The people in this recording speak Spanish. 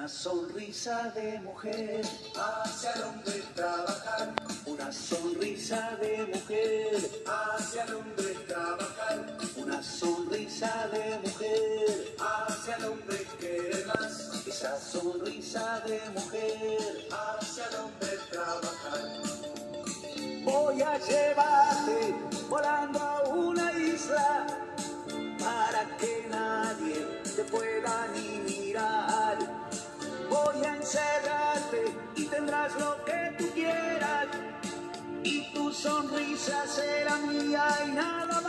Una sonrisa de mujer hacia el hombre trabajar. Una sonrisa de mujer hacia el hombre trabajar. Una sonrisa de mujer hacia el hombre querer más. Esa sonrisa de mujer hacia el hombre trabajar. Voy a llevarte volando a una isla para que nadie te pueda ni mirar. Voy a encerrarte y tendrás lo que tú quieras, y tu sonrisa será mía y nada más.